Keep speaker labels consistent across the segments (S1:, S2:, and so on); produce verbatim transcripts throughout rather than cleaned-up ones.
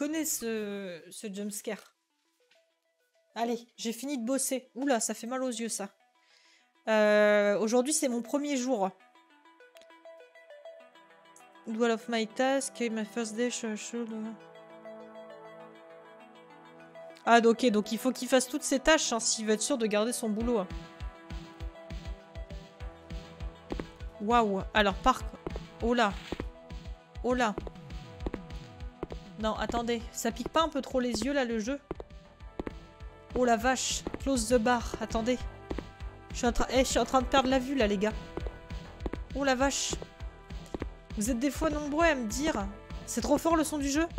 S1: connais ce, ce jumpscare. Allez, j'ai fini de bosser. Oula, ça fait mal aux yeux, ça. Euh, Aujourd'hui, c'est mon premier jour. Do all of my task, my first day, should... Ah, ok, donc il faut qu'il fasse toutes ses tâches hein, s'il veut être sûr de garder son boulot. Hein. Waouh. Alors, par... Oh là. Oh là. Non, attendez. Ça pique pas un peu trop les yeux, là, le jeu? Oh la vache. Close the bar. Attendez. Je suis en train... Eh, je suis en train de perdre la vue, là, les gars. Oh la vache. Vous êtes des fois nombreux à me dire... C'est trop fort, le son du jeu?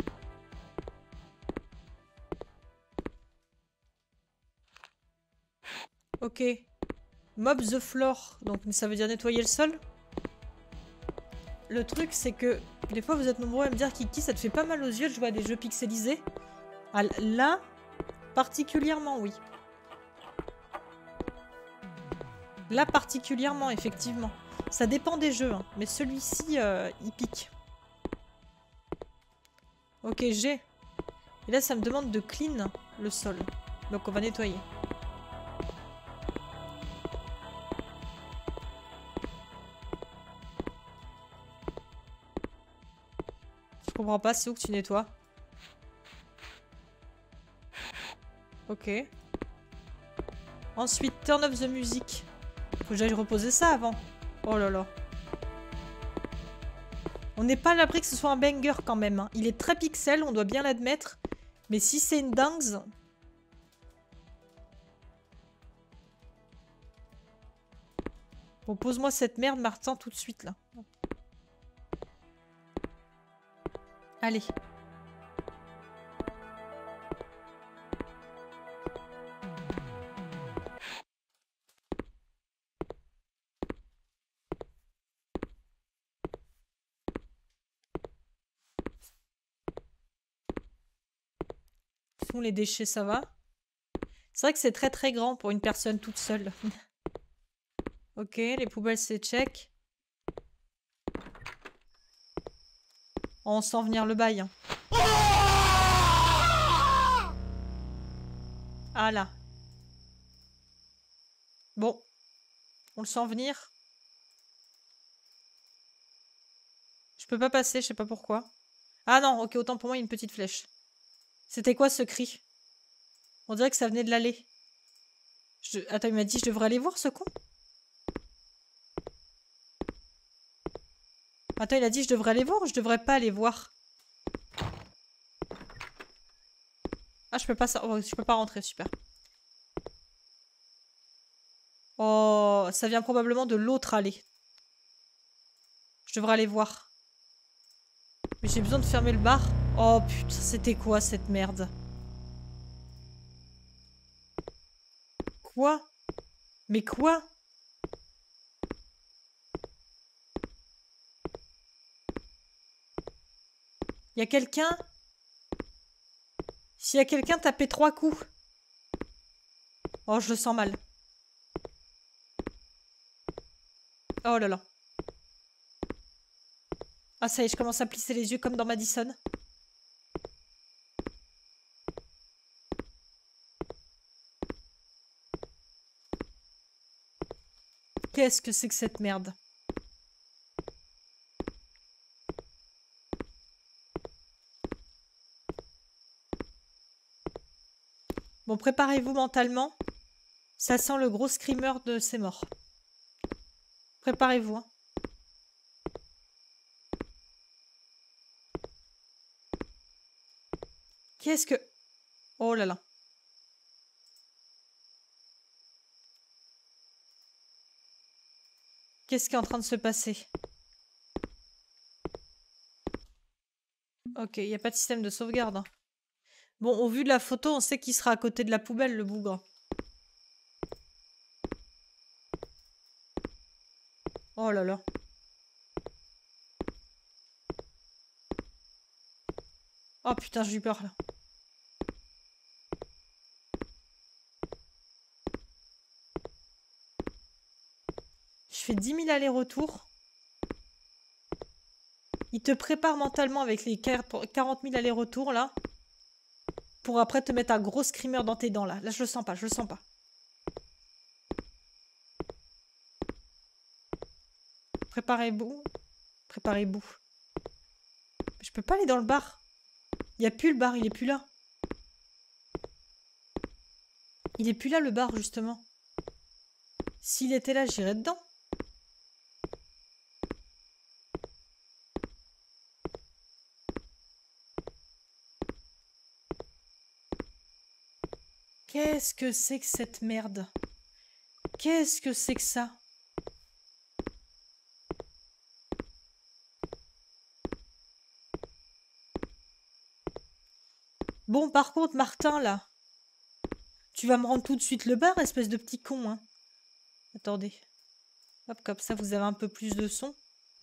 S1: Ok. Mop the floor. Donc, ça veut dire nettoyer le sol. Le truc, c'est que des fois, vous êtes nombreux à me dire Kiki, ça te fait pas mal aux yeux de jouer à des jeux pixelisés. Ah, là, particulièrement, oui. Là, particulièrement, effectivement. Ça dépend des jeux, hein, mais celui-ci, euh, il pique. Ok, j'ai. Et là, ça me demande de clean le sol. Donc, on va nettoyer. Je comprends pas, c'est où que tu nettoies? Ok. Ensuite, turn off the music. Faut que j'aille reposer ça avant. Oh là là. On n'est pas à l'abri que ce soit un banger quand même. Hein. Il est très pixel, on doit bien l'admettre. Mais si c'est une dingue... Bon, pose-moi cette merde, Martin, tout de suite, là. Allez. Font les déchets, ça va. C'est vrai que c'est très très grand pour une personne toute seule. Ok, les poubelles, c'est check. On sent venir le bail. Hein. Ah là. Bon. On le sent venir. Je peux pas passer, je sais pas pourquoi. Ah non, ok, autant pour moi, il y a une petite flèche. C'était quoi ce cri? On dirait que ça venait de l'allée. Je... Attends, il m'a dit je devrais aller voir ce con? Attends, il a dit je devrais aller voir ou je devrais pas aller voir? Ah, je peux pas, oh, je peux pas rentrer, super. Oh, ça vient probablement de l'autre allée. Je devrais aller voir. Mais j'ai besoin de fermer le bar. Oh putain, c'était quoi cette merde? Quoi? Mais quoi? Y a quelqu'un? S'il y a quelqu'un, tapez trois coups. Oh, je le sens mal. Oh là là. Ah ça y est, je commence à plisser les yeux comme dans Madison. Qu'est-ce que c'est que cette merde? Bon, préparez-vous mentalement. Ça sent le gros screamer de ses morts. Préparez-vous. Hein. Qu'est-ce que... Oh là là. Qu'est-ce qui est en train de se passer? Ok, il n'y a pas de système de sauvegarde. Hein. Bon, au vu de la photo, on sait qu'il sera à côté de la poubelle, le bougre. Oh là là. Oh putain, j'ai eu peur là. Je fais dix mille allers-retours. Il te prépare mentalement avec les quarante mille allers-retours là. Pour après te mettre un gros screamer dans tes dents, là. Là, je le sens pas, je le sens pas. Préparez-vous. Préparez-vous. Je peux pas aller dans le bar. Il n'y a plus le bar, il est plus là. Il est plus là, le bar, justement. S'il était là, j'irais dedans. Qu'est-ce que c'est que cette merde? Qu'est-ce que c'est que ça? Bon, par contre, Martin, là. Tu vas me rendre tout de suite le bar, espèce de petit con, hein. Attendez. Hop, comme ça, vous avez un peu plus de son.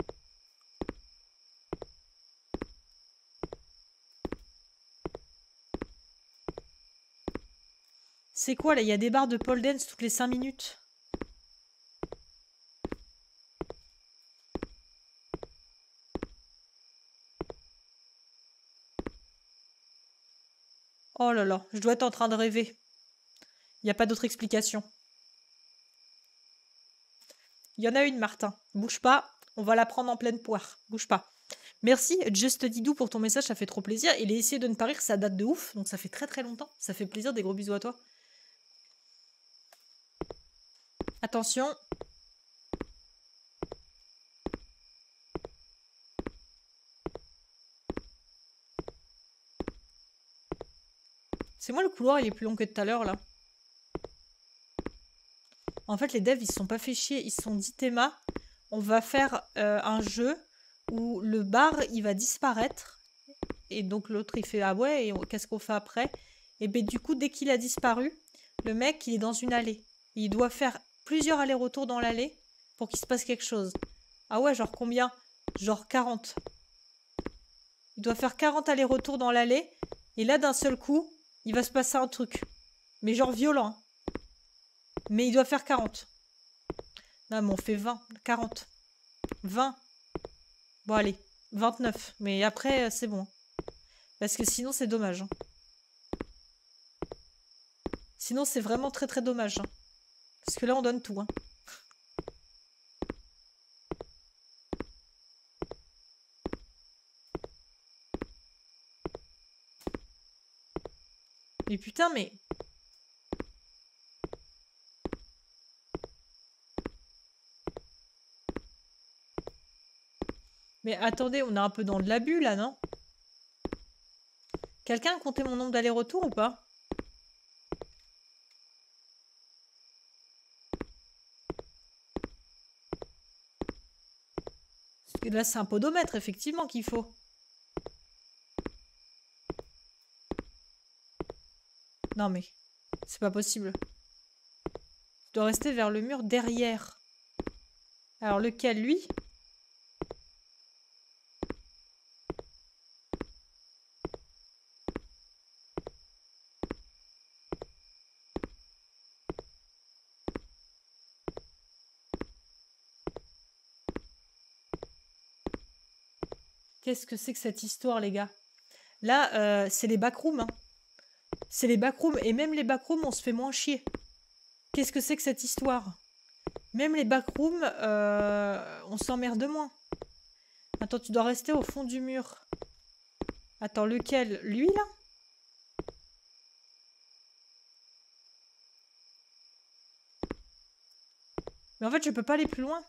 S1: C'est quoi, là? Il y a des bars de pole dance toutes les cinq minutes. Oh là là, je dois être en train de rêver. Il n'y a pas d'autre explication. Il y en a une, Martin. Bouge pas, on va la prendre en pleine poire. Bouge pas. Merci, Just Didou, pour ton message, ça fait trop plaisir. Et les essayer de ne pas rire, ça date de ouf, donc ça fait très très longtemps. Ça fait plaisir, des gros bisous à toi. Attention. C'est moi le couloir, il est plus long que tout à l'heure, là. En fait, les devs, ils se sont pas fait chier. Ils se sont dit, Théma, on va faire euh, un jeu où le bar, il va disparaître. Et donc, l'autre, il fait, ah ouais, et qu'est-ce qu'on fait après? Et ben du coup, dès qu'il a disparu, le mec, il est dans une allée. Il doit faire plusieurs allers-retours dans l'allée pour qu'il se passe quelque chose. Ah ouais, genre combien? Genre quarante. Il doit faire quarante allers-retours dans l'allée. Et là, d'un seul coup, il va se passer un truc. Mais genre violent. Mais il doit faire quarante. Non, mais on fait vingt. quarante. vingt. Bon, allez. vingt-neuf. Mais après, c'est bon. Parce que sinon, c'est dommage. Sinon, c'est vraiment très très dommage. Parce que là, on donne tout. Hein. Mais putain, mais... Mais attendez, on est un peu dans de l'abus, là, non? Quelqu'un a compté mon nombre d'allers-retours ou pas? Parce que là, c'est un podomètre, effectivement, qu'il faut. Non, mais... c'est pas possible. Je dois rester vers le mur derrière. Alors, lequel, lui? Qu'est-ce que c'est que cette histoire, les gars? Là, euh, c'est les backrooms. Hein. C'est les backrooms. Et même les backrooms, on se fait moins chier. Qu'est-ce que c'est que cette histoire? Même les backrooms, euh, on s'emmerde moins. Attends, tu dois rester au fond du mur. Attends, lequel? Lui, là? Mais en fait, je peux pas aller plus loin.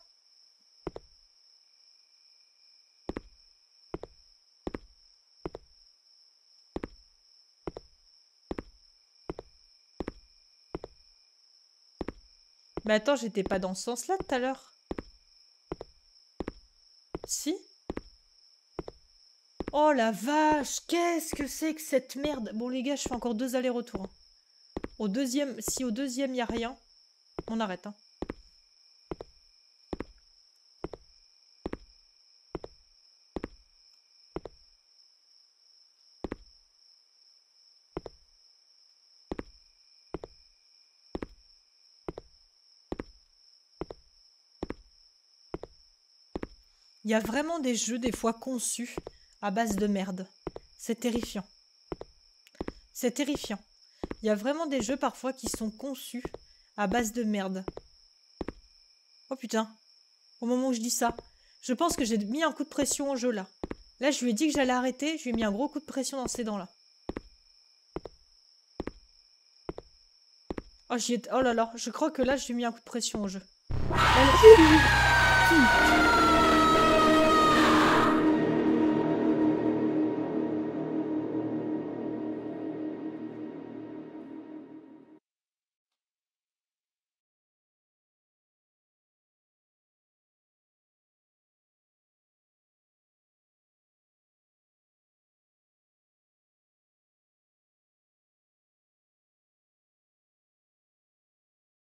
S1: Mais attends, j'étais pas dans ce sens-là tout à l'heure. Si? Oh la vache, qu'est-ce que c'est que cette merde? Bon les gars, je fais encore deux allers-retours. Hein. Au deuxième, si au deuxième il n'y a rien, on arrête. Hein. Il y a vraiment des jeux des fois conçus à base de merde. C'est terrifiant. C'est terrifiant. Il y a vraiment des jeux parfois qui sont conçus à base de merde. Oh putain. Au moment où je dis ça, je pense que j'ai mis un coup de pression au jeu là. Là, je lui ai dit que j'allais arrêter, je lui ai mis un gros coup de pression dans ses dents là. Oh, j'y ai... oh là là, je crois que là, je lui ai mis un coup de pression au jeu. Elle...